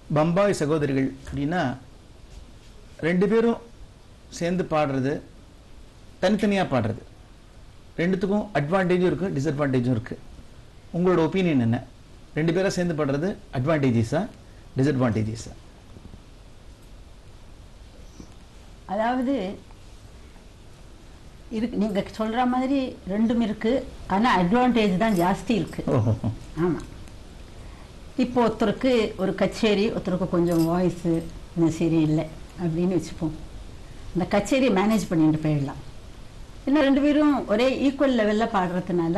பம்பாய் சகோதரிகள் அப்படின்னா 2 பேரும் சேர்ந்து பாடுறது, தனித்தனியாக பாடுறது, ரெண்டுத்துக்கும் அட்வான்டேஜும் இருக்குது, டிஸ்அட்வான்டேஜும் இருக்குது. உங்களோட ஒப்பீனியன் என்ன? 2 பேராக சேர்ந்து பாடுறது அட்வான்டேஜஸா, டிஸ்அட்வான்டேஜஸா? அதாவது இருக்கு, நீங்கள் சொல்கிற மாதிரி ரெண்டும் இருக்குது. ஆனால் அட்வான்டேஜ் தான் ஜாஸ்தி இருக்குது. ஆமாம். இப்போ ஒருத்தருக்கு ஒரு கச்சேரி, ஒருத்தருக்கு கொஞ்சம் வாய்ஸு சரியில்லை அப்படின்னு வச்சுப்போம். இந்த கச்சேரியை மேனேஜ் பண்ணிட்டு போயிடலாம். இன்னும் 2 பேரும் ஒரே ஈக்குவல் லெவலில் பாடுறதுனால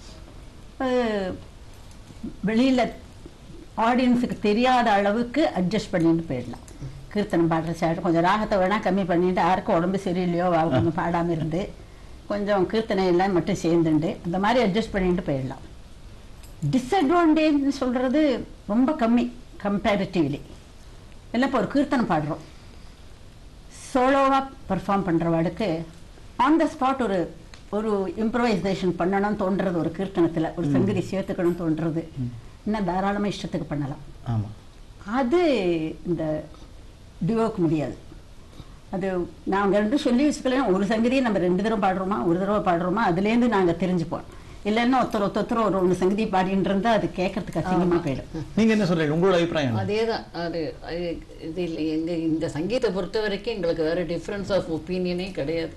வெளியில் ஆடியன்ஸுக்கு தெரியாத அளவுக்கு அட்ஜஸ்ட் பண்ணிட்டு போயிடலாம். கீர்த்தனம் பாடுற சார் கொஞ்சம் ராகத்தை வேணால் கம்மி பண்ணிட்டு, யாருக்கும் உடம்பு சரியில்லையோ கொஞ்சம் பாடாமல் இருந்து கொஞ்சம் கீர்த்தனை எல்லாம் மட்டும் சேர்ந்துண்டு அந்த மாதிரி அட்ஜஸ்ட் பண்ணிட்டு போயிடலாம். டிஸ்அட்வான்டேஜ்னு சொல்கிறது ரொம்ப கம்மி கம்பேரிட்டிவ்லி. இல்லை இப்போ ஒரு கீர்த்தனை பாடுறோம், சோலோவாக பர்ஃபார்ம் பண்ணுறவாளுக்கு ஆன் த ஸ்பாட் ஒரு இம்ப்ரவைசேஷன் பண்ணணும்னு தோன்றது, ஒரு கீர்த்தனத்தில் ஒரு சங்கதி சேர்த்துக்கணும்னு தோன்றது, இன்னும் தாராளமாக இஷ்டத்துக்கு பண்ணலாம். ஆமாம். அது இந்த டிவோக்கு முடியாது. அது நாங்கள் 2 சொல்லி வச்சுக்கலாம். ஒரு சங்கதியை நம்ம 2 தடவை பாடுறோமா, ஒரு தடவை பாடுறோமா, அதுலேருந்து நாங்கள் தெரிஞ்சுப்போம். இல்லைன்னா ஒருத்தர் ஒரு 1 சங்கதி பாடின்னு இருந்தால் அது கேட்கறதுக்கு அசிங்கமாக போயிடும். நீங்கள் என்ன சொல்கிறீங்க, உங்களோட அபிப்பிராயம்? அதே தான். இது இல்லை, இந்த சங்கீதத்தை பொறுத்த வரைக்கும் எங்களுக்கு வேறு டிஃப்ரென்ஸ் ஆஃப் ஒப்பீனியனே கிடையாது.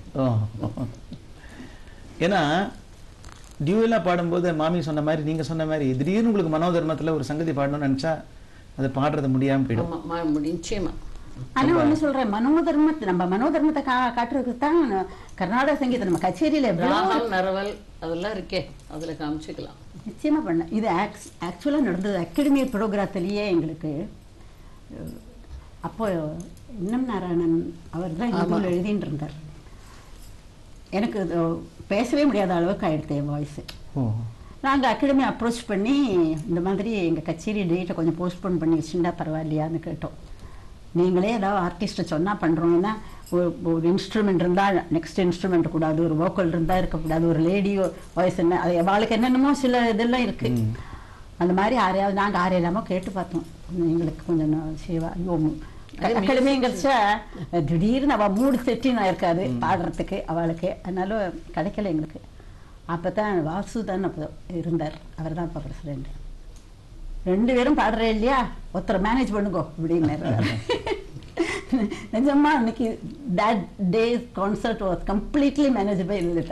ஏன்னா டியூவெல்லாம் பாடும்போது மாமி சொன்ன மாதிரி, நீங்கள் சொன்ன மாதிரி திடீர்னு உங்களுக்கு மனோதர்மத்தில் ஒரு சங்கதி பாடணும்னு நினச்சா அதை பாடுறது முடியாமல் போயிடும். நிச்சயமா. ஆனால் ஒன்று சொல்கிறேன், நம்ம மனோதர்மத்தை காட்டுறதுக்கு தான் கர்நாடக சங்கீதம் நம்ம கச்சேரியில் நரவல் அதெல்லாம் இருக்கே, அதில் காமிச்சிக்கலாம். நிச்சயமாக பண்ண. இது ஆக்சுவலாக நடந்தது அகாடமி ப்ரோக்ராத்துலேயே எங்களுக்கு. அப்போ இன்னம் நாராயணன் அவர் தான் இதில் எழுதின்னு இருந்தார். எனக்கு பேசவே முடியாத அளவுக்கு ஆகிடுது என் வாய்ஸு. நாங்கள் அகாடமி அப்ரோச் பண்ணி இந்த மாதிரி எங்கள் கச்சேரி டேட்டை கொஞ்சம் போஸ்ட்போன் பண்ணி வச்சுட்டா பரவாயில்லையான்னு கேட்டோம். நீங்களே ஏதாவது ஆர்டிஸ்ட்டை சொன்னால் பண்ணுறோங்கன்னா ஒரு இன்ஸ்ட்ருமெண்ட் இருந்தால் நெக்ஸ்ட் இன்ஸ்ட்ருமெண்ட் கூடாது, ஒரு வோக்கல் இருந்தால் இருக்கக்கூடாது, ஒரு லேடி வாய்ஸ் என்ன, அது அவளுக்கு என்னென்னமோ சில இதெல்லாம் இருக்குது. அந்த மாதிரி நாங்கள் ஆரையில்லாமோ கேட்டு பார்த்தோம். எங்களுக்கு கொஞ்சம் சேவா அகாடமிங்கிறச்ச திடீர்னு அவள் மூடு செட்டின்னு இருக்காது பாடுறதுக்கு அவளுக்கு, அதனால கிடைக்கல எங்களுக்கு. அப்போ தான் வாசு தான் அப்போ இருந்தார், அவர் தான் இப்போ பிரசிடெண்ட். 2 பேரும் பாடுறேன் இல்லையா, ஒருத்தரை மேனேஜ் பண்ணுங்கோ அப்படின்னு. நிஜமா அன்னைக்கு that day's concert was completely managed by Lilita.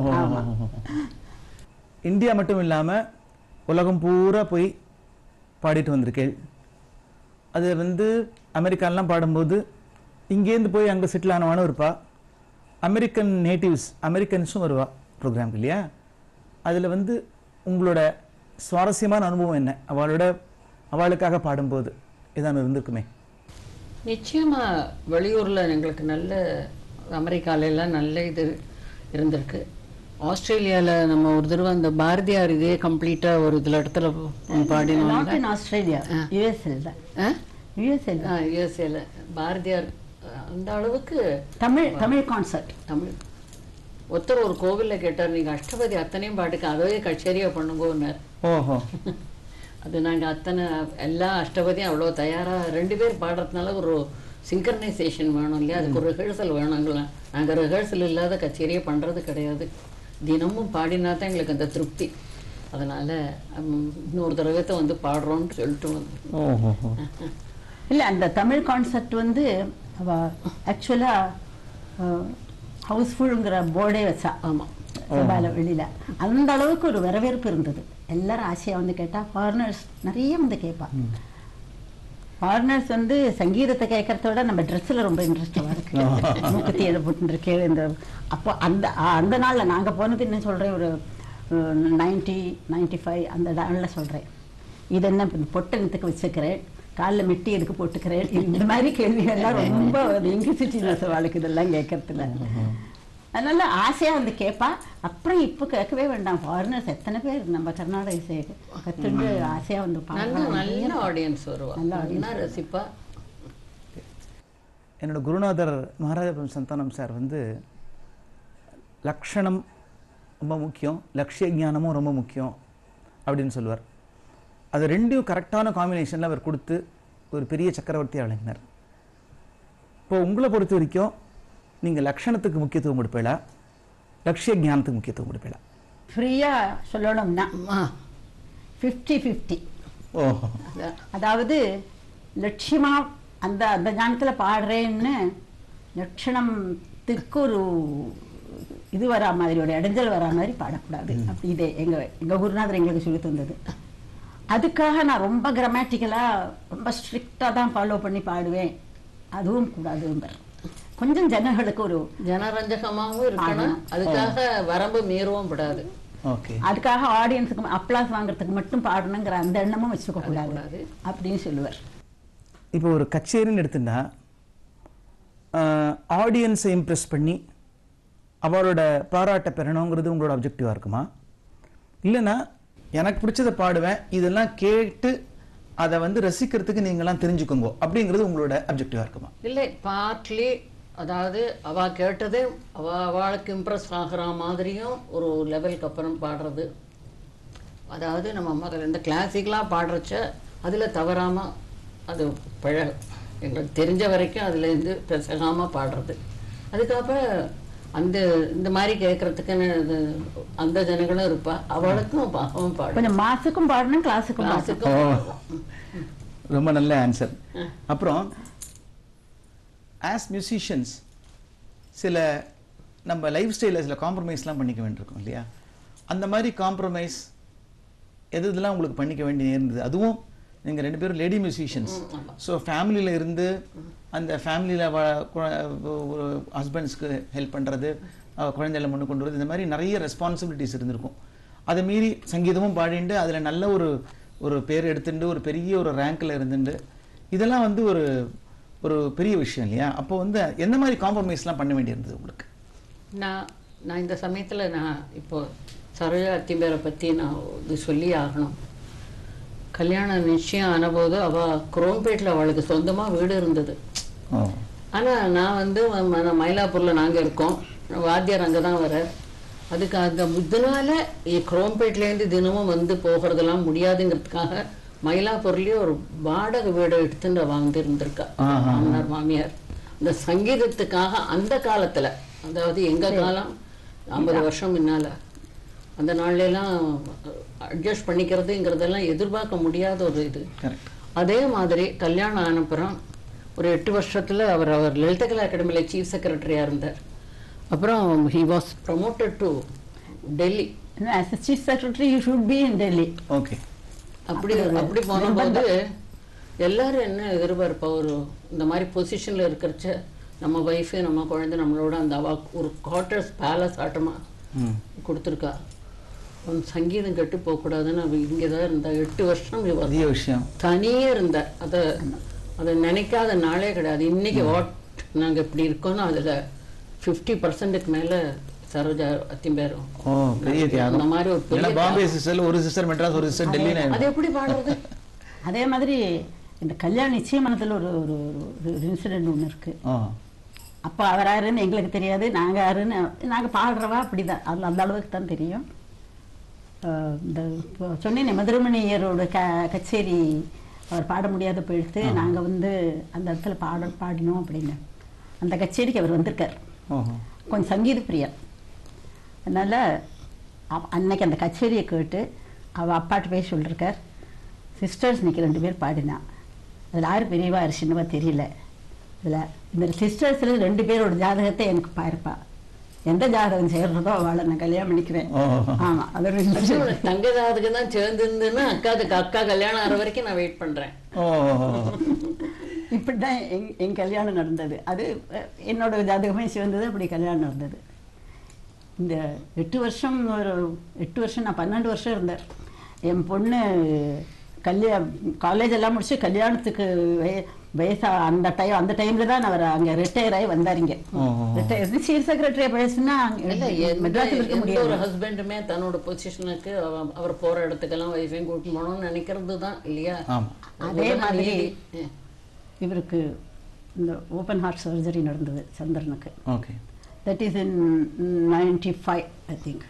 India மட்டும் இல்லாமல் உலகம் பூரா போய் பாடிட்டு வந்திருக்கேள். அது அமெரிக்காலாம் பாடும்போது இங்கேருந்து போய் அங்கே செட்டில் ஆனவானும் இருப்பா, அமெரிக்கன் நேட்டிவ்ஸ் அமெரிக்கன்ஸும் வருவா ப்ரோக்ராம் இல்லையா? அதில் உங்களோட சுவாரஸ்யமான அனுபவம் என்ன? அவளுக்காக பாடும்போது இதான் இருந்திருக்குமே. நிச்சயமாக வெளியூரில் எங்களுக்கு நல்ல, அமெரிக்காலெல்லாம் நல்ல இது இருந்திருக்கு. ஆஸ்திரேலியாவில் நம்ம ஒரு தடவை அந்த பாரதியார் இதே கம்ப்ளீட்டாக ஒரு இடத்துல பாடினோம். ஆஸ்திரேலியா யுஎஸ்ஏல பாரதியார் அந்த அளவுக்கு தமிழ் கான்சர்ட். தமிழ் ஒருத்தர் ஒரு கோவிலில் கேட்டார், நீங்கள் அஷ்டபதி அத்தனையும் பாட்டுக்கு அதே கச்சேரியாக பண்ணுங்கன்னார். அது நாங்கள் அத்தனை எல்லா அஷ்டபதியும் அவ்வளோ தயாராக 2 பேர் பாடுறதுனால ஒரு சிங்க்ரனைசேஷன் வேணும் இல்லையா, அதுக்கு ஒரு ரிஹர்சல் வேணுங்களா. நாங்கள் ரிஹர்சல் இல்லாத கச்சேரியே பண்ணுறது கிடையாது, தினமும் பாடினா தான் எங்களுக்கு அந்த திருப்தி. அதனால் இன்னொரு தடவை பாடுறோன்னு சொல்லிட்டு இல்லை. அந்த தமிழ் கான்செப்ட் ஆக்சுவலாக ஹவுஸ்ஃபுல்ங்கிற போர்டே வச்சா. ஆமாம், சபாவில் வெளியில் அந்த அளவுக்கு ஒரு வரவேற்பு இருந்தது. எல்லாரும் ஆசையாக கேட்டால் ஃபாரினர்ஸ் நிறைய கேட்பா. ஃபாரினர்ஸ் சங்கீதத்தை கேட்கறத விட நம்ம ட்ரெஸ்ஸில் ரொம்ப இன்ட்ரெஸ்டாக இருக்கு. மூக்கத்தி எதை போட்டுருக்கு இந்த. அப்போ அந்த நாளில் நாங்கள் போனது என்ன சொல்கிறேன், ஒரு 90-95 அந்த நாளில் சொல்கிறேன். இது என்ன பொட்டனத்துக்கு வச்சுக்கிறேன், காலில் மெட்டி எதுக்கு போட்டுக்கிறேன், இந்த மாதிரி கேள்விகள்லாம் ரொம்ப இன்க்யூசிட்டினஸ் அவளுக்கு இதெல்லாம் கேட்கறதுல. அதனால ஆசையாக கேட்பா. அப்புறம் இப்போ கேட்கவே வேண்டாம், ஃபாரினர்ஸ் எத்தனை பேர் நம்ம கர்நாடக இசையை கற்றுண்டு ஆசையாக நல்ல ஆடியன்ஸ் வருவா, நல்லா ரசிப்பா. என்னோட குருநாதர் மகாராஜபுரம் சந்தானம் சார் லக்ஷணம் ரொம்ப முக்கியம், லட்சிய ஞானமும் ரொம்ப முக்கியம் அப்படின்னு சொல்லுவார். அது 2யும் கரெக்டான காம்பினேஷனில் அவர் கொடுத்து ஒரு பெரிய சக்கரவர்த்தியாக விளங்கினார். இப்போ உங்களை பொறுத்த வரைக்கும் நீங்கள் லக்ஷணத்துக்கு முக்கியத்துவம் கொடுப்பீங்களா, லட்சிய ஞானத்துக்கு முக்கியத்துவம் கொடுப்பீங்களா? ஃப்ரீயாக சொல்லணும்னா 50-50. ஓஹோ. அதாவது லட்சியமாக அந்த அந்த ஞானத்தில் பாடுறேன்னு லட்சணத்துக்கு ஒரு இது வரா மாதிரி, ஒரு இடைஞ்சல் வரா மாதிரி பாடக்கூடாது. அப்படி இதே எங்கள் குருநாதர் எங்களுக்கு சொல்லி தந்தது. அதுக்காக நான் ரொம்ப கிராமட்டிக்கலாக ரொம்ப ஸ்ட்ரிக்டாக தான் ஃபாலோ பண்ணி பாடுவேன், அதுவும் கூடாதும்பர். கொஞ்சம் ஜனங்களுக்கு ஒரு ஜனரஞ்சகமாகவும் இருக்கணும், அதுக்காக வரம்பு மீறவும் கூடாது. ஓகே. அதுக்காக ஆடியன்ஸுக்கு அப்ளாஸ் வாங்குறதுக்கு மட்டும் பாடணுங்கிற அந்த எண்ணமும் வச்சுக்க கூடாது அப்படின்னு சொல்லுவார். இப்போ ஒரு கச்சேரின்னு எடுத்துட்டா ஆடியன்ஸை இம்ப்ரெஸ் பண்ணி அவரோட பாராட்ட பெறணுங்கிறது உங்களோட அப்ஜெக்டிவாக இருக்குமா? இல்லைன்னா எனக்கு பிடிச்சதை பாடுவேன், இதெல்லாம் கேட்டு அதை வந்து ரசிக்கிறதுக்கு நீங்களாம் தெரிஞ்சுக்கோங்க அப்படிங்கிறது உங்களோட அப்ஜெக்டிவாக இருக்குமா? இல்லை, பார்ட்லி. அதாவது அவள் கேட்டதே அவளுக்கு இம்ப்ரெஸ் ஆகிற மாதிரியும் ஒரு லெவலுக்கு அப்புறம் பாடுறது. அதாவது நம்ம முதல்ல இந்த கிளாசிக்கலாக பாடுறச்ச அதில் தவறாமல் அது எங்களுக்கு தெரிஞ்ச வரைக்கும் அதுலேருந்து பெசகாமல் பாடுறது. அதுக்கப்புறம் அந்த இந்த மாதிரி கேட்கறதுக்குன்னு அந்த ஜனங்களும் இருப்பா, அவளுக்கும் பாவம் பாடும். கொஞ்சம் மாசுக்கும் பாடணும், கிளாஸுக்கும். ரொம்ப நல்ல ஆன்சர். அப்புறம் ஆஸ் மியூசிஷியன்ஸ் சில நம்ம லைஃப் ஸ்டைலில் சில காம்ப்ரமைஸ்லாம் பண்ணிக்க வேண்டியிருக்கோம் இல்லையா? அந்த மாதிரி காம்ப்ரமைஸ் இதெல்லாம் உங்களுக்கு பண்ணிக்க வேண்டிய இருந்தது? அதுவும் நீங்கள் 2 பேரும் லேடி மியூசிஷியன்ஸ். ஸோ ஃபேமிலியில் இருந்து அந்த ஃபேமிலியில் ஒரு ஹஸ்பண்ட்ஸ்க்கு ஹெல்ப் பண்ணுறது, குழந்தைகளை முன்னு கொண்டு வரது, இந்த மாதிரி நிறைய ரெஸ்பான்சிபிலிட்டிஸ் இருந்திருக்கும். அதை மீறி சங்கீதமும் பாடிண்டு அதில் நல்ல ஒரு பேர் எடுத்துட்டு ஒரு பெரிய ஒரு ரேங்கில் இருந்துட்டு இதெல்லாம் வந்து ஒரு பெரிய விஷயம் இல்லையா? அப்போ வந்து எந்த மாதிரி காம்ப்ரமைஸ்லாம் பண்ண வேண்டியிருந்தது உங்களுக்கு? நான் இந்த சமயத்தில் நான் இப்போ சரோஜா அத்திம்பேரை பற்றி நான் இது சொல்லி ஆகணும். கல்யாணம் நிச்சயம் ஆனபோது அவள் குரோம்பேட்டில் அவளுக்கு சொந்தமாக வீடு இருந்தது. ஆனால் நான் வந்து மயிலாப்பூரில் நாங்கள் இருக்கோம், வாத்தியார் அங்கே தான் வர. அதுக்கு அந்த இதனால குரோம்பேட்லேருந்து தினமும் வந்து போகிறதெல்லாம் முடியாதுங்கிறதுக்காக மயிலாப்பூர்லேயே ஒரு வாடகை வீடை எடுத்துட்டு வாழ்ந்துருந்துருக்கா மாமனார் மாமியார். இந்த சங்கீதத்துக்காக அந்த காலத்தில், அதாவது எங்கள் காலம் 50 வருஷம் முன்னால், அந்த நாள்லாம் அட்ஜஸ்ட் பண்ணிக்கிறதுங்கிறதெல்லாம் எதிர்பார்க்க முடியாத ஒரு இது. அதே மாதிரி கல்யாணம் ஆனப்புறம் ஒரு 8 வருஷத்தில் அவர் லலிதகலா அகாடமியில் சீஃப் செக்ரட்டரியாக இருந்தார். அப்புறம் he was promoted to Delhi. As a chief secretary you should be in Delhi. Okay. அப்படி போனபோது எல்லாரும் என்ன எதிர்பார்ப்பா, ஒரு இந்த மாதிரி பொசிஷனில் இருக்கிறச்ச நம்ம ஒய்ஃபு நம்ம குழந்தை நம்மளோட அந்த ஒரு குவார்ட்டர்ஸ் பேலஸ் ஆட்டமாக கொடுத்துருக்கா. சங்கீதம் கெட்டு போகக்கூடாதுன்னு அவள் இங்கே தான் இருந்தா 8 வருஷம். விஷயம் தனியே இருந்தா. அதை நினைக்காத நாளே கிடையாது. இன்னைக்கு வாட் நாங்கள் இப்படி இருக்கோம்னா அதில் 50% மேலே சரோஜா அத்திம்பேரும். அந்த மாதிரி ஒரு பாம்பே சிஸ்டர், ஒரு சிஸ்டர் மெட்ராஸ், ஒரு சிஸ்டர் டெல்லி. அது எப்படி பாடுறது? அதே மாதிரி இந்த கல்யாண நிச்சயமானத்தில் ஒரு இன்சிடென்ட் ஒன்று இருக்கு. அப்போ அவர் யாருன்னு எங்களுக்கு தெரியாது, நாங்கள் யாருன்னு நாங்கள் பாடுறவா அப்படிதான், அதில் அந்த அளவுக்கு தான் தெரியும். இந்த சொன்னேன் மதுரமணியரோட கச்சேரி அவர் பாட முடியாத போயிடுத்து, நாங்கள் வந்து அந்த இடத்துல பாடினோம் அப்படின்னு. அந்த கச்சேரிக்கு அவர் வந்திருக்கார், கொஞ்சம் சங்கீத பிரியர். அதனால் அன்னைக்கு அந்த கச்சேரியை கேட்டு அவள் அப்பாட்ட போய் சொல்லியிருக்கார், சிஸ்டர்ஸ் இன்னைக்கு 2 பேர் பாடினா, அதில் யார் பெரியவா யார் சின்னவா தெரியல, இதில் இந்த சிஸ்டர்ஸில் 2 பேரோட ஜாதகத்தை எனக்கு பாருப்பா, எந்த ஜாதகம் சேர்றதோ அவளை நான் கல்யாணம் பண்ணிக்குவேன். ஆமாம், அதோட தங்க ஜாதகம் தான் சேர்ந்துருந்துன்னா அக்கா கல்யாணம் ஆகிற வரைக்கும் நான் வெயிட் பண்ணுறேன். இப்படி தான் என் கல்யாணம் நடந்தது. அது என்னோட ஜாதகமே சேர்ந்தது, அப்படி கல்யாணம் நடந்தது. இந்த 8 வருஷம் நான் 12 வருஷம் இருந்தேன். என் பொண்ணு காலேஜ் எல்லாம் முடிச்சு கல்யாணத்துக்கு வயசா அந்த டைம்ல தான் அவர் அங்கே ரிட்டையர் ஆகி வந்தாருங்க. சீஃப் செக்ரட்டரியா பேசுனா மெட்ராஸில் இருக்க முடியாது. ஒரு ஹஸ்பண்டுமே தன்னோட பொசிஷனுக்கு அவர் போற இடத்துக்கெல்லாம் வைஃபையும் கூட்டிட்டு போகணும்னு நினைக்கிறது தான் இல்லையா? அதே மாதிரி இவருக்கு இந்த ஓப்பன் ஹார்ட் சர்ஜரி நடந்தது சந்திரனுக்கு. Okay, that is in 95 I think.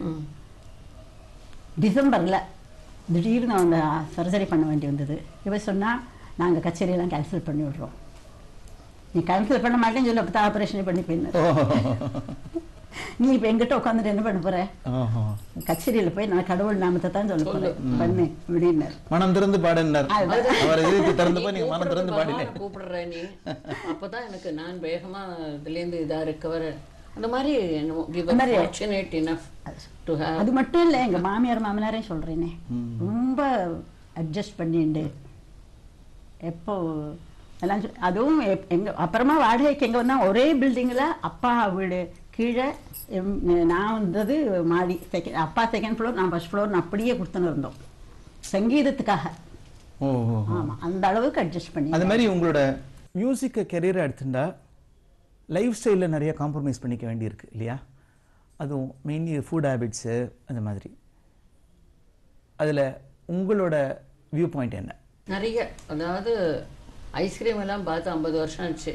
டிசம்பரில் திடீர்னு அவங்க சர்ஜரி பண்ண வேண்டி வந்தது. இவர் சொன்னால் நாங்கள் கச்சேரியெல்லாம் கேன்சல் பண்ணி விடுறோம். நீ கேன்சல் பண்ண மாட்டேன்னு சொல்லி அப்போ தான் ஆப்ரேஷனே பண்ணி போயிருந்தேன். நீ இப்போ எங்கிட்ட உட்காந்துட்டு என்ன பண்ண போற? கச்சேரியில் போய் நான் கடவுள் நாமத்தை தான் சொல்ல போறேன் பண்ணு அப்படின்னாரு. மனம் திறந்து பாடுனார். அவர் எதிர்த்து திறந்தப்ப நீங்க மனம் திறந்து பாடினே கூப்பிடுற நீ. அப்பதான் எனக்கு நான் வேகமா இதுலேருந்து இதா இருக்கவர் அந்த மாதிரி ஃபார்ச்சுனேட் இனஃப் டு ஹேவ். அது மட்டும் இல்லை, எங்கள் மாமியார் மாமனாரே சொல்கிறேனே, ரொம்ப அட்ஜஸ்ட் பண்ணிண்டு எப்போ எல்லாம் அதுவும் எங்கள் அப்புறமா வாடகைக்கு எங்கே வந்தால் ஒரே பில்டிங்கில் அப்பா வீடு கீழே, நான் வந்தது மாடி, அப்பா செகண்ட் ஃப்ளோர், நான் ஃபர்ஸ்ட் ஃப்ளோர், அப்படியே கொடுத்துன்னு இருந்தோம் சங்கீதத்துக்காக. ஆமாம், அந்த அளவுக்கு அட்ஜஸ்ட் பண்ணி. அது மாதிரி உங்களோட மியூசிக்கை கெரியரை எடுத்துட்டா லைஃப் ஸ்டைலில் நிறைய காம்ப்ரமைஸ் பண்ணிக்க வேண்டியிருக்கு இல்லையா? அதுவும் மெயின்லி ஃபுட் ஹேபிட்ஸு அந்த மாதிரி. அதில் உங்களோட வியூ பாயிண்ட் என்ன? நிறைய, அதாவது ஐஸ்கிரீம் எல்லாம் பார்த்து 50 வருஷம் ஆச்சு.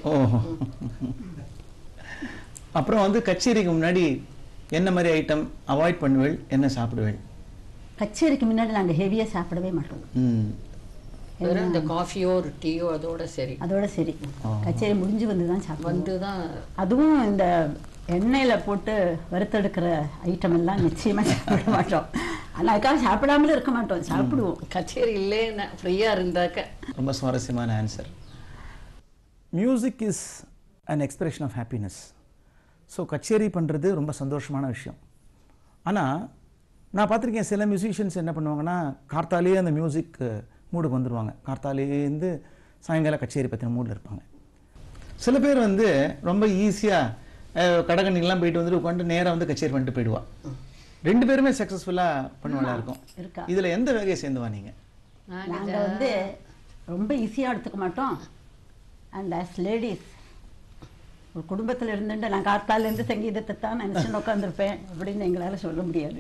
அப்புறம் வந்து கச்சேரிக்கு முன்னாடி என்ன மாதிரி ஐட்டம் அவாய்ட் பண்ணுவேள், என்ன சாப்பிடுவேள்? கச்சேரிக்கு முன்னாடி நாங்கள் ஹெவியாக சாப்பிடவே மாட்டோம். இந்த காஃபியோ ஒரு டீயோ அதோட சரி. கச்சேரி முடிஞ்சு வந்து தான் சாப்பிடுவோம். வந்து தான், அதுவும் இந்த எண்ணெயில் போட்டு வறுத்தெடுக்கிற ஐட்டம் எல்லாம் நிச்சயமாக சாப்பிட மாட்டோம். அதுக்காக சாப்பிடாமலும் இருக்க மாட்டோம், சாப்பிடுவோம். கச்சேரி இல்லைன்னா ஃப்ரீயாக இருந்தாக்க. ரொம்ப சுவாரஸ்யமான answer. Music is an expression of happiness. So கச்சேரி பண்ணுறது ரொம்ப சந்தோஷமான விஷயம். ஆனால் நான் பார்த்துருக்கேன், சில மியூசிஷியன்ஸ் என்ன பண்ணுவாங்கன்னா, கார்த்தாலேயே அந்த மியூசிக் மூடுக்கு வந்துடுவாங்க. கார்த்தாலேருந்து சாயங்காலம் கச்சேரி பற்றின மூடில் இருப்பாங்க. சில பேர் வந்து ரொம்ப ஈஸியாக கடகண்ணிக்கெலாம் போயிட்டு வந்துட்டு உட்காந்து நேராக வந்து கச்சேரி பண்ணிட்டு போயிடுவா. 2 பேருமே சக்ஸஸ்ஃபுல்லாக பண்ணுவாங்களா இருக்கும். இதில் எந்த வகையை சேர்ந்துவா நீங்கள்? நாங்கள் வந்து ரொம்ப ஈஸியாக எடுத்துக்க மாட்டோம். அண்ட் ஆஸ் லேடிஸ் ஒரு குடும்பத்தில் இருந்துட்டு நான் கார்த்தாலேருந்து சங்கீதத்தை தான் நினச்சின்னு உட்காந்துருப்பேன் அப்படின்னு எங்களால் சொல்ல முடியாது.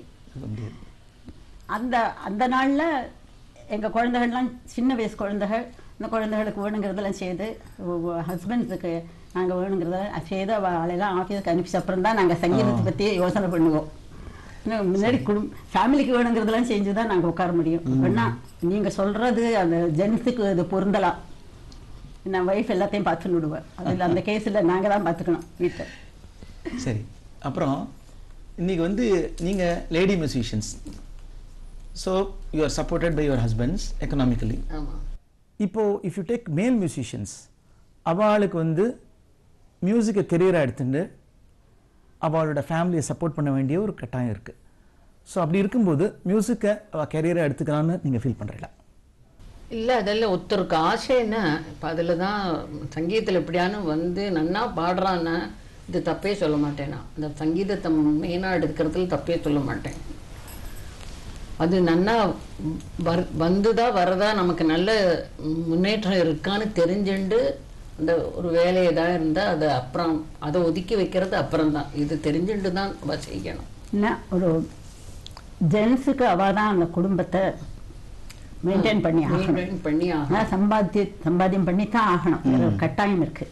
அந்த அந்த நாளில் எங்கள் குழந்தைகள்லாம் சின்ன வயசு குழந்தைகள், இந்த குழந்தைகளுக்கு வேணுங்கிறதெல்லாம் செய்து, ஹஸ்பண்ட்ஸுக்கு நாங்கள் வேணுங்கிறதெல்லாம் செய்து அவளையெல்லாம் ஆஃபீஸுக்கு அனுப்பிச்ச அப்புறம் தான் நாங்கள் சங்கீதத்தை பற்றி யோசனை பண்ணுவோம். முன்னாடி ஃபேமிலிக்கு வேணுங்கிறதெல்லாம் செஞ்சு தான் நாங்கள் உட்கார முடியும். அப்படின்னா நீங்கள் சொல்கிறது அந்த ஜென்ஸுக்கு அது பொருந்தலாம். நான் ஒய்ஃப் எல்லாத்தையும் பார்த்துன்னு விடுவேன். அதில் அந்த கேஸில் நாங்கள் தான் பார்த்துக்கணும் வீட்டை. சரி, அப்புறம் இன்றைக்கி வந்து நீங்கள் lady musicians, so you are supported by your husbands economically. இப்போது if you take male musicians, அவளுக்கு வந்து மியூசிக்கை கெரியராக எடுத்துட்டு அவளோட ஃபேமிலியை சப்போர்ட் பண்ண வேண்டிய ஒரு கட்டாயம் இருக்குது. ஸோ அப்படி இருக்கும்போது மியூசிக்கை அவள் கெரியராக எடுத்துக்கலான்னு நீங்கள் ஃபீல் பண்ணுறீங்களா? இல்லை, அதெல்லாம் ஒருத்தருக்கு ஆசைன்னா இப்போ அதில் தான் சங்கீதத்தில் எப்படியானு வந்து நன்னா பாடுறான்னா இது தப்பே சொல்ல மாட்டேன். நான் அந்த சங்கீதத்தை மெயினாக எடுக்கிறதுல தப்பே சொல்ல மாட்டேன். அது நன்னா வந்துதா வரதா நமக்கு நல்ல முன்னேற்றம் இருக்கான்னு தெரிஞ்சுண்டு அந்த ஒரு வேலை ஏதாவது இருந்தால் அது அப்புறம் அதை ஒதுக்கி வைக்கிறது அப்புறம் தான். இது தெரிஞ்சுட்டு தான் அவள் செய்யணும். என்ன ஒரு ஜென்ஸுக்கு அவள் தான் அந்த குடும்பத்தை மெயின்டைன் பண்ணி ஆகணும். சம்பாத்தியம் பண்ணி தான் ஆகணும். ஒரு கட்டாயம் இருக்கு.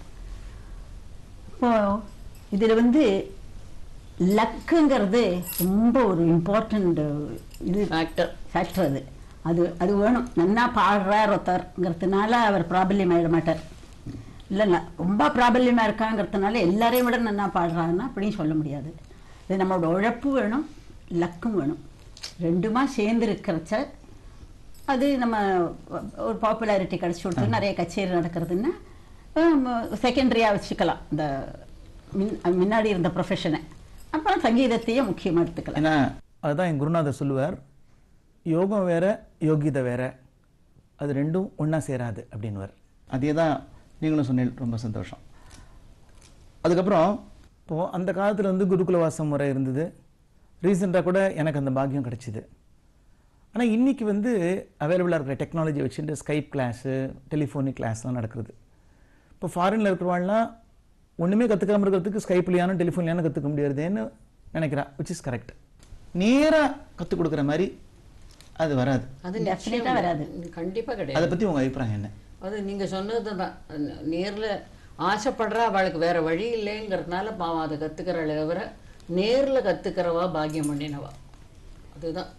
இப்போ இதில் வந்து லக்குங்கிறது ரொம்ப ஒரு இம்பார்ட்டண்ட் இது ஃபேக்டர். அது அது வேணும். நன்னா பாடுறார் ஒருத்தருங்கிறதுனால அவர் ப்ராபல்யம் ஆகிட மாட்டார். இல்லைன்னா ரொம்ப ப்ராபல்யமாக இருக்காங்கிறதுனால எல்லாரையும் விட நன்னா பாடுறாருன்னா அப்படின்னு சொல்ல முடியாது. இது நம்மளோட உழைப்பு வேணும், லக்கும் வேணும். ரெண்டுமா சேர்ந்து இருக்கிறச்ச அது நம்ம ஒரு பாப்புலாரிட்டி கிடச்சி கொடுத்து நிறைய கச்சேரி நடக்கிறதுன்னா செகண்டரியாக வச்சுக்கலாம் இந்த முன்னாடி இருந்த ப்ரொஃபஷனை. அப்புறம் சங்கீதத்தையே முக்கியமாக எடுத்துக்கலாம். ஏன்னா அதுதான் என் குருநாதர் சொல்லுவார், யோகம் வேற யோகிதை வேற, அது ரெண்டும் ஒன்றா சேராது அப்படின்வார். அதே தான் நீங்களும் சொன்னீங்க. ரொம்ப சந்தோஷம். அதுக்கப்புறம் இப்போது அந்த காலத்தில் வந்து குருகுலவாசம் முறை இருந்தது. ரீசெண்டாக கூட எனக்கு அந்த பாக்கியம் கிடச்சிது. ஆனால் இன்றைக்கி வந்து அவைலபிளாக இருக்கிற டெக்னாலஜி வச்சுட்டு ஸ்கைப் கிளாஸு, டெலிஃபோனிக் கிளாஸ்லாம் நடக்கிறது. இப்போ ஃபாரினில் இருக்கிறவாள்லாம் ஒன்றுமே கற்றுக்காமல் இருக்கிறதுக்கு ஸ்கைப்லையான டெலிஃபோன்லையான கற்றுக்க முடியாதுன்னு நினைக்கிறா, விச் இஸ் கரெக்ட். நேராக கற்றுக் கொடுக்குற மாதிரி அது வராது. அது டெஃபினட்டாக வராது, கண்டிப்பாக கிடையாது. அதை பற்றி உங்கள் அபிப்பிராயம் என்ன? அது நீங்கள் சொன்னது தான். நேரில் ஆசைப்படுறா, அவளுக்கு வேறு வழி இல்லைங்கிறதுனால பாவம் அதை கற்றுக்கிறவளை தவிர நேரில் கற்றுக்கிறவா பாக்கியம் பண்ணினவா. அதுதான்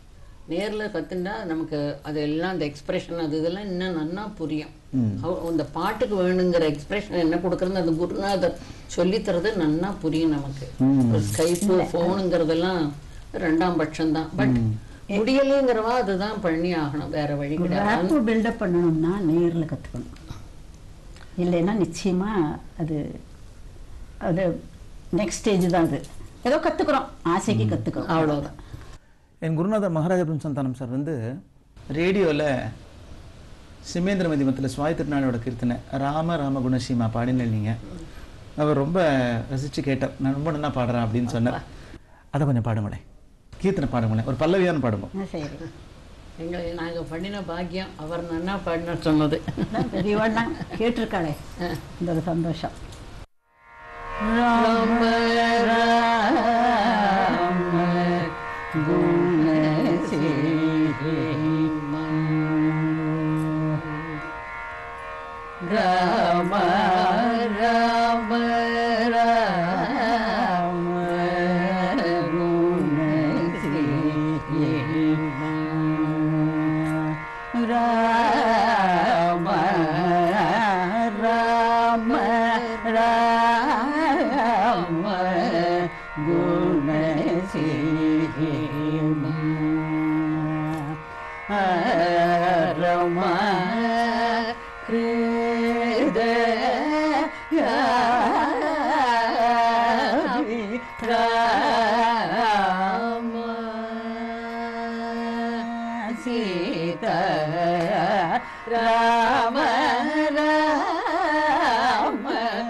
நேரில் கற்றுண்டா நமக்கு அது எல்லாம் அந்த எக்ஸ்பிரஷன் அது இதெல்லாம் இன்னும் நன்னா புரியும். அந்த பாட்டுக்கு வேணுங்கிற எக்ஸ்பிரஷன் என்ன கொடுக்குறது அந்த குருநாதர் சொல்லித்தரது நன்னா புரியும் நமக்கு. ஸ்கைப்பு ஃபோனுங்கிறதெல்லாம் 2ஆம் பட்சம்தான். பட் முடியலைங்கிறவா அதுதான் பண்ணி ஆகணும், வேற வழி கிடையாது. பில்டப் பண்ணணும்னா நேரில் கற்றுக்கணும், இல்லைன்னா நிச்சயமா அது அது நெக்ஸ்ட் ஸ்டேஜ் தான். அது ஏதோ கற்றுக்குறோம், ஆசைக்கு கற்றுக்குறோம், அவ்வளோதான். என் குருநாதர் மகாராஜபுரம் சந்தானம் சார் வந்து ரேடியோவில் சிமேந்திர மதிமத்தில் சுவாய் திருநாளோட கீர்த்தனை ராம ராம குணசீமா பாடினேன். நீங்கள் அவர் ரொம்ப ரசித்து கேட்டார், நான் ரொம்ப நல்லா பாடுறேன் அப்படின்னு சொன்னார். அதை கொஞ்சம் பாடுங்களேன், கீர்த்தனை பாடுங்களேன், ஒரு பல்லவியான பாடுவோம். சரி, எங்களை நாங்கள் பண்ணின பாக்கியம் அவர் நன்னா பாடின சொன்னது. பெரியவண்ணா கேட்டிருக்காளே, இந்த ஒரு சந்தோஷம். ராம ராம குணசீமா ராம ராம ராம குணசீமா ராம ராம ராம குணசீமா ரம ஹிருதய ராம சீதா ராம ராம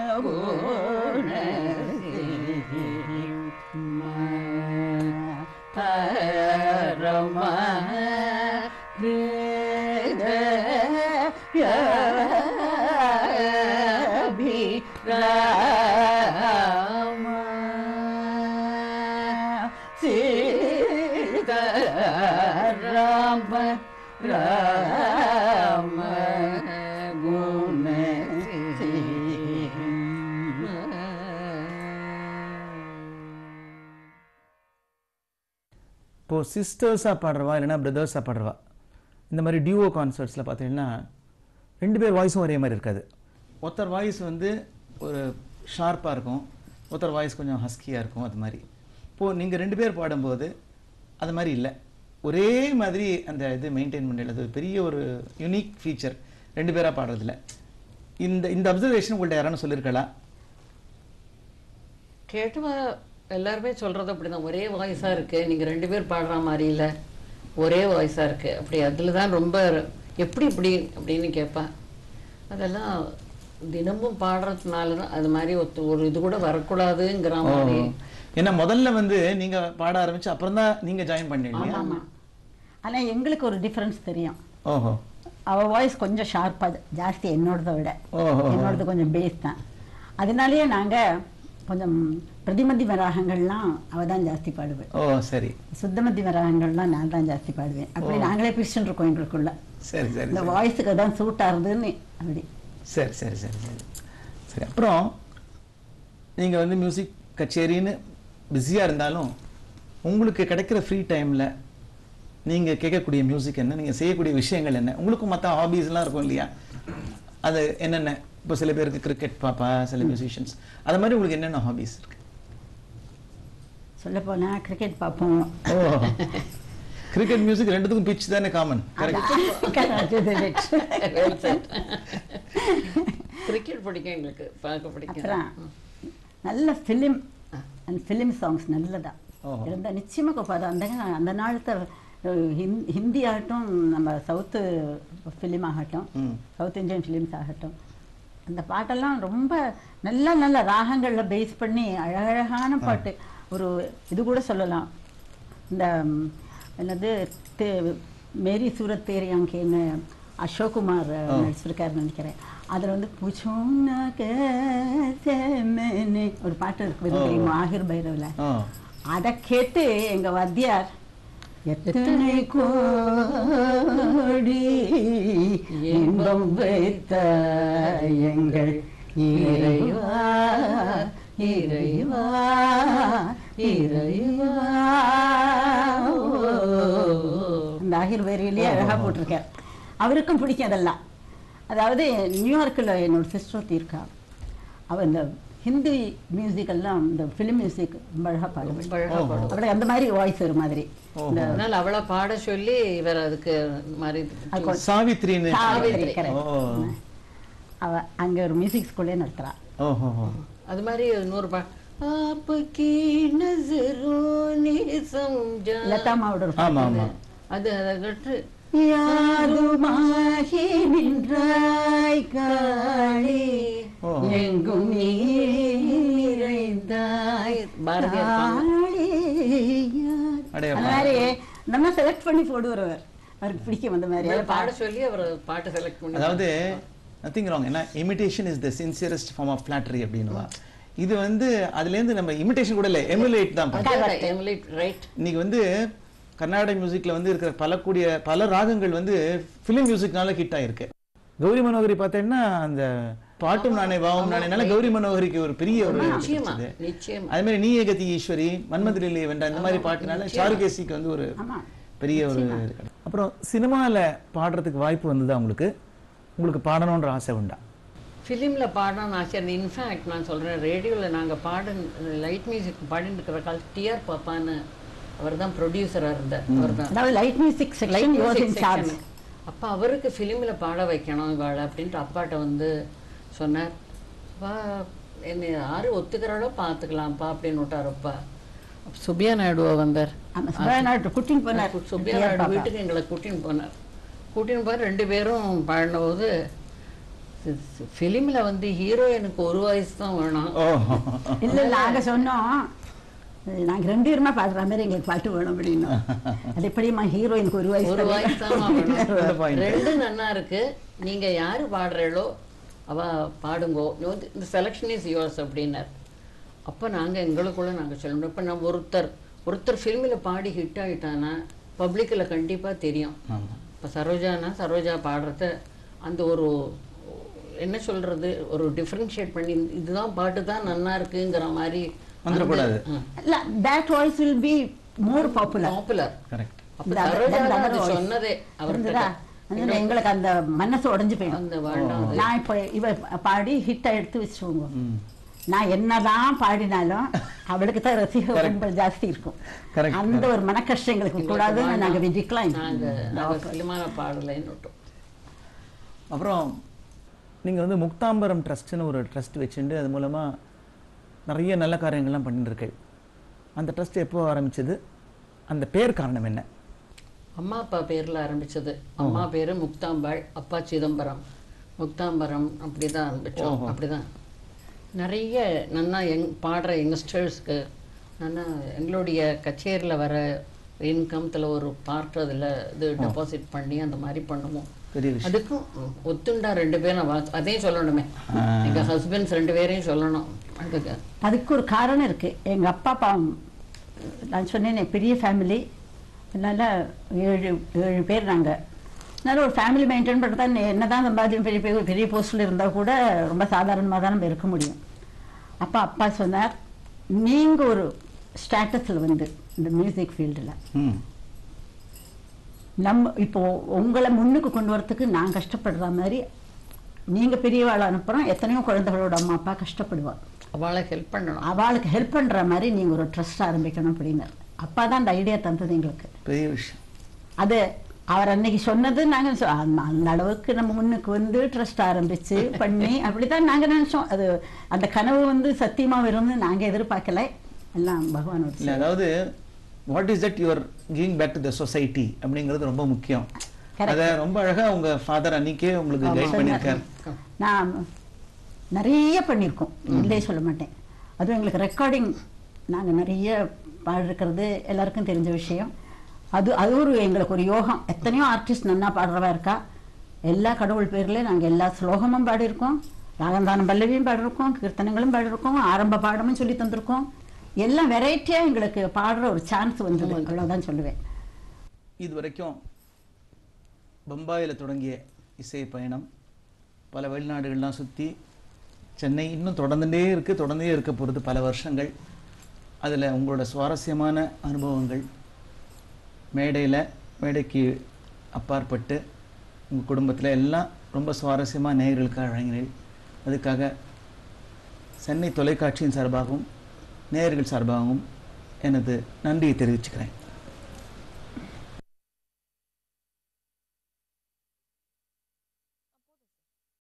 குணசீமா ரம ஹிருதய ராம சீதா ராம ராம குணசீமா. இப்போது சிஸ்டர்ஸாக பாடுறவா இல்லைன்னா பிரதர்ஸாக பாடுறவா, இந்த மாதிரி டியூஓ கான்சர்ட்ஸில் பார்த்தீங்கன்னா 2 பேர் வாய்ஸும் ஒரே மாதிரி இருக்காது. ஒருத்தர் வாய்ஸ் வந்து ஒரு ஷார்ப்பாக இருக்கும், ஒருத்தர் வாய்ஸ் கொஞ்சம் ஹஸ்கியாக இருக்கும். அது மாதிரி இப்போது நீங்கள் 2 பேர் பாடும்போது அது மாதிரி இல்லை, ஒரே மாதிரி அந்த இது மெயின்டைன் பண்ணல. அது பெரிய ஒரு யூனிக் ஃபீச்சர் 2 பேராக பாடுறதில்ல. இந்த அப்சர்வேஷன் உங்கள்கிட்ட யாரானு சொல்லியிருக்கலாம்? கேட்டுவா எல்லாருமே சொல்றது அப்படிதான், ஒரே வாய்ஸா இருக்கு, நீங்க 2 பேர் பாடுற மாதிரி இல்லை, ஒரே வாய்ஸா இருக்கு அப்படி. அதுல தான் ரொம்ப எப்படி இப்படி அப்படின்னு கேட்பா. அதெல்லாம் தினமும் பாடுறதுனால தான் அது மாதிரி ஒரு இது கூட வரக்கூடாதுங்கிற மாதிரி. ஏன்னா முதல்ல வந்து நீங்க பாட ஆரம்பிச்சு அப்புறம் தான் நீங்க ஜாயின் பண்ணீங்க. ஆமா, ஆனா எங்களுக்கு ஒரு டிஃபரன்ஸ் தெரியும். ஓஹோ, அவ வாய்ஸ் கொஞ்சம் ஷார்ப்பா ஜாஸ்தி என்னோடத விட. என்னோடது கொஞ்சம் பேஸ் தான். அதனாலேயே நாங்க கொஞ்சம் பிரதிமத்திய ராகங்கள்லாம் அவ தான் ஜாஸ்தி பாடுவேன். ஓ சரி. சுத்தமத்திய ராகங்கள்லாம் நான் தான் ஜாஸ்தி பாடுவேன். அப்படி நாங்களே பிரிச்சுட்டு இருக்கோம் எங்களுக்குள்ள. சரி சரி. இந்த வாய்ஸுக்கு தான் சூட் ஆகுதுன்னு அப்படி. சரி சரி சரி சரி சரி. அப்புறம் நீங்கள் வந்து மியூசிக் கச்சேரின்னு பிஸியாக இருந்தாலும் உங்களுக்கு கிடைக்கிற ஃப்ரீ டைமில் நீங்கள் கேட்கக்கூடிய மியூசிக் என்ன, நீங்கள் செய்யக்கூடிய விஷயங்கள் என்ன, உங்களுக்கு மற்ற ஹாபீஸ்லாம் இருக்கும் இல்லையா, அது என்னென்ன? இப்போ சில பேருக்கு கிரிக்கெட் பாப்பா, சில மியூசிஷியன்ஸ், அது மாதிரி உங்களுக்கு என்னென்ன ஹாபீஸ் இருக்கு? சொல்ல போனா கிரிக்கெட் பார்ப்போம். ஓ, கிரிக்கெட் மியூசிக் ரெண்டுத்துக்கும் பிச் தானே காமன். கிரிக்கெட் பிடிக்கும் எங்களுக்கு, பார்க்க பிடிக்கும். அப்புறம் நல்ல ஃபிலிம் அண்ட் ஃபிலிம் சாங்ஸ் நல்லதா இருந்தால் நிச்சயமாக கோப்பாது. அந்த நாளத்தை ஹிந்தி ஆகட்டும், நம்ம சவுத்து ஃபிலிம் ஆகட்டும், சவுத் இந்தியன் ஃபிலிம்ஸ் ஆகட்டும், அந்த பாட்டெல்லாம் ரொம்ப நல்ல நல்ல ராகங்களில் பேஸ் பண்ணி அழகழகான பாட்டு. ஒரு இது கூட சொல்லலாம், இந்த என்னது மேரி சூரத் தேரியாங்கேன்னு அசோக்குமார் நடிச்சிருக்காருன்னு நினைக்கிறேன். அதில் வந்து ஒரு பாட்டு இருக்கு ஆஹிர் பைரவில். அதை கேட்டு எங்க வாத்தியார் எத்தனை கோடி இன்பம் வைத்த எங்கள் இறைவா இறைவா இறைவா பாதியில் வேறையிலேயே அழகாக போட்டிருக்கார். அவருக்கும் பிடிக்கும் அதெல்லாம். அதாவது நியூயார்க்கில் என்னோட சிஸ்டர் ஒருத்தி இருக்கா. அவள் இந்த ஹிந்தி மியூசிக்கெல்லாம் இந்த ஃபிலிம் மியூசிக் ரொம்ப அழகாக பாடுவாள். அவளுக்கு அந்த மாதிரி வாய்ஸ் ஒரு மாதிரி. அதனால அவளை பாட சொல்லி இவர் அதுக்கு மாதிரி சாவித்ரி அவ அங்கே ஒரு மியூசிக் ஸ்கூல்லே நடத்துகிறாள். அது மாதிரி இன்னொரு आपकी नजरों ने समझा லதாமாவோட அது அதற்கட்டு யாதுமாகி நின்றாய் காளி எங்கும் நீரைந்தாய் பாரதியார் நம்ம செலக்ட் பண்ணி போடுவார். அவருக்கு பிடிக்கும் அந்த மாதிரி பாட சொல்லி அவர் பாட்டு செலக்ட் பண்ணி. அதாவது நத்திங் ராங், ஏன்னா imitation is the sincerest form of flattery அப்படின்னுவா. இது வந்து அதுலேருந்து நம்ம இமிடேஷன் கூட இல்லை, எமுலேட் தான் இன்னைக்கு வந்து கர்நாடக மியூசிக்ல வந்து இருக்கிற பல ராகங்கள் வந்து ஃபிலிம் மியூசிக்னால ஹிட் ஆயிருக்கு. கௌரி மனோகரி பார்த்தேன்னா அந்த பாட்டும் நானே வாவும் நானேனால கௌரி மனோகரிக்கு ஒரு பெரிய ஒரு அதே மாதிரி நீ ஏகதி ஈஸ்வரி மன்மதிலே வென்ற இந்த மாதிரி பாட்டுனால சாருகேசிக்கு வந்து ஒரு பெரிய ஒரு. அப்புறம் சினிமாவில் பாடுறதுக்கு வாய்ப்பு வந்ததா உங்களுக்கு பாடணுன்ற ஆசை உண்டா? ஃபிலிமில் பாடணும்னு ஆசை இருந்தது. இன்ஃபேக்ட் நான் சொல்கிறேன், ரேடியோவில் நாங்கள் லைட் மியூசிக் பாடிட்டு இருக்கிற காலத்து டிஆர் பாப்பான்னு அவர் தான் ப்ரொடியூசராக இருந்தார். அவர் தான் லைட் மியூசிக் செக்ஷன். அப்போ அவருக்கு ஃபிலிமில் பாட வைக்கணும் இவாளை அப்படின்ட்டு அப்பாட்ட வந்து சொன்னார். அப்பா என்னை யார் ஒத்துக்கிறாளோ பார்த்துக்கலாம்ப்பா அப்படின்னு விட்டார். அப்பா சுபியா நாயுடுவா வந்தார். சுபியா நாயுடு வீட்டுக்கு எங்களை கூட்டின்னு போனார். போய் 2 பேரும் பாடினபோது ஃபிலிமில் வந்து ஹீரோயினுக்கு ஒரு வயசு தான் வேணும். இல்லை நாங்கள் சொன்னோம், நாங்கள் 2 பேருமா பாடுற மாதிரி எங்களுக்கு பாட்டு வேணும் அப்படின்னு. அது எப்படிமா ஹீரோயினுக்கு ஒரு வயசு தான் வேணும். 2 நன்னா இருக்கு, நீங்கள் யார் பாடுறீங்களோ அவ பாடுங்கோ, இந்த செலக்ஷன் இஸ் யோர்ஸ் அப்படின்னார். அப்போ நாங்கள் எங்களுக்குள்ள நாங்கள் சொல்லணும். இப்போ நம்ம ஒருத்தர் ஃபிலிமில் பாடி ஹிட் ஆகிட்டான்னா பப்ளிக்கில் கண்டிப்பாக தெரியும். இப்போ சரோஜா பாடுறத அந்த ஒரு என்ன சொல்றது, ஒரு டிஃபரன்ஷியேட் பண்ணி இதுதான் பாட்டு தான் நல்லா இருக்குங்கிற மாதிரி வந்துடக்கூடாது. இல்ல that voice will be more popular. Correct. அப்ப சரோஜா சொன்னதே அவர்கிட்ட எங்களுக்கு அந்த மனசு உடைஞ்சு போயிடும். அந்த நான் இப்போ இவ பாடி ஹிட் எடுத்து வச்சுருவோங்க, நான் என்னதான் பாடினாலும் அவளுக்கு தான் ரசிகர்கள் ஜாஸ்தி இருக்கும். அந்த ஒரு மன கஷ்டம் எங்களுக்கு கூடாதுன்னு நாங்கள் டிக்ளைன் பாடலைன்னு. அப்புறம் நீங்கள் வந்து முக்தாம்பரம் ட்ரஸ்ட்னு ஒரு ட்ரஸ்ட் வச்சுட்டு அது மூலமாக நிறைய நல்ல காரியங்கள்லாம் பண்ணிட்டுருக்கு. அந்த ட்ரஸ்ட் எப்போ ஆரம்பிச்சது, அந்த பேர் காரணம் என்ன? அம்மா அப்பா பேரில் ஆரம்பித்தது. அம்மா பேர் முக்தாம்பாள், அப்பா சிதம்பரம். முக்தாம்பரம் அப்படி தான் ஆரம்பித்தோம். அப்படி தான் நிறைய நன்னா பாடுற யங்ஸ்டர்ஸ்க்கு நன்னா எங்களுடைய கச்சேரியில் வர இன்கம்த்தில் ஒரு பார்ட் அதில் இது டெபாசிட் பண்ணி அந்த மாதிரி பண்ணுவோம். அதுக்கும் ஒத்துண்டா 2 பேரும் அதையும் சொல்லணுமே, எங்கள் ஹஸ்பண்ட்ஸ் 2 பேரையும் சொல்லணும். அதுக்கு ஒரு காரணம் இருக்குது. எங்கள் அப்பா நான் சொன்னேன் பெரிய ஃபேமிலி, அதனால் 7 பேர் நாங்கள். அதனால் ஒரு ஃபேமிலி மெயின்டைன் பண்ணுறதா என்ன தான் சம்பாதிக்கும் பெரிய போஸ்டில் இருந்தால் கூட ரொம்ப சாதாரணமாக தான் நம்ம இருக்க முடியும். அப்பா சொன்னார், நீங்கள் ஒரு ஸ்டேட்டஸில் வந்து இந்த மியூசிக் ஃபீல்டில் நம்ம இப்போ உங்களை முன்னுக்கு கொண்டு வரத்துக்கு நான் கஷ்டப்படுற மாதிரி நீங்கள் பெரியவாளை அனுப்புகிறோம். எத்தனையோ குழந்தைகளோட அம்மா அப்பா கஷ்டப்படுவாள், அவளுக்கு ஹெல்ப் பண்ணுற மாதிரி நீங்கள் ஒரு ட்ரஸ்ட் ஆரம்பிக்கணும் அப்படின்னார். அப்பா தான் அந்த ஐடியா தந்தது எங்களுக்கு. பெரிய விஷயம் அது. அவர் அன்னைக்கு சொன்னது நாங்கள் அந்த அளவுக்கு நம்ம முன்னுக்கு வந்து ட்ரஸ்ட் ஆரம்பித்து பண்ணி அப்படி தான் நாங்கள் நினச்சோம். அது அந்த கனவு வந்து சத்தியமாக வரும்னு நாங்கள் எதிர்பார்க்கல. எல்லாம் பகவான். அதாவது what is that your giving back to the society அப்படிங்கிறது ரொம்ப முக்கியம். அதை ரொம்ப அழகாக உங்கள் ஃபாதர் அன்னைக்கே உங்களுக்கு கைட் பண்ணியிருக்காரு. நான் நிறைய பண்ணியிருக்கோம், இல்லையே சொல்ல மாட்டேன். அதுவும் எங்களுக்கு ரெக்கார்டிங் நாங்கள் நிறைய பாடிருக்கிறது எல்லாருக்கும் தெரிஞ்ச விஷயம். அது ஒரு எங்களுக்கு ஒரு யோகம். எத்தனையோ ஆர்டிஸ்ட் நன்னா பாடுறவா இருக்கா. எல்லா கடவுள் பேர்லேயும் நாங்கள் எல்லா ஸ்லோகமும் பாடியிருக்கோம், ராகந்தானம் பல்லவியும் பாடிருக்கோம், கீர்த்தனங்களும் பாடிருக்கோம், ஆரம்ப பாடமும் சொல்லி தந்திருக்கோம். எல்லாம் வெரைட்டியாக எங்களுக்கு பாடுற ஒரு சான்ஸ் வந்தது, அவ்வளோதான் சொல்லுவேன். இது வரைக்கும் பம்பாயில் தொடங்கிய இசை பயணம் பல வெளிநாடுகள்லாம் சுற்றி சென்னை இன்னும் தொடர்ந்துட்டே இருக்க போகிறது பல வருஷங்கள். அதில் உங்களோட சுவாரஸ்யமான அனுபவங்கள், மேடைக்கு அப்பாற்பட்டு உங்கள் குடும்பத்தில் எல்லாம் ரொம்ப சுவாரஸ்யமாக நேயர்களுக்காக வழங்கினேன். அதுக்காக சென்னை தொலைக்காட்சியின் சார்பாகவும் நேயர்கள் சார்பாகவும் எனது நன்றியை தெரிவிச்சுக்கிறேன்.